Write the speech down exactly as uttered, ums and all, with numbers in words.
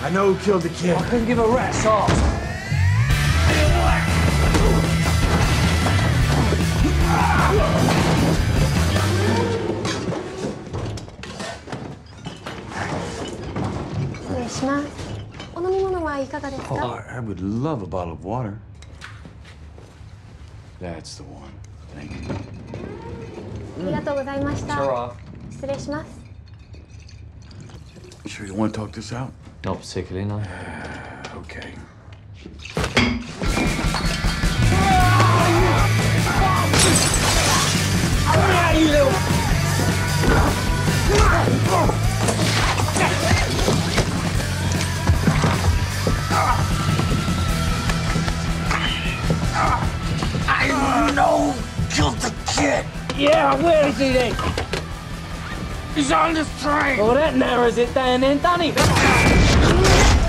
I know who killed the kid. I couldn't give a rat's ass. Oh, I would love a bottle of water. That's the one. Thank you. ありがとうございました。 Sure. 失礼します。 Sure you want to talk this out? Not particularly, no. Okay. I know who killed the kid. Yeah, where is he then? He's on this train. Well, that narrows it down then, doesn't it?